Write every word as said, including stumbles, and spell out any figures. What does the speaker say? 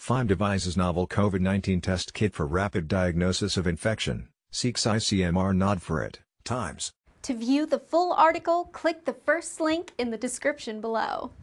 five devises novel COVID nineteen test kit for rapid diagnosis of infection, seeks I C M R nod for it. Times. To view the full article, click the first link in the description below.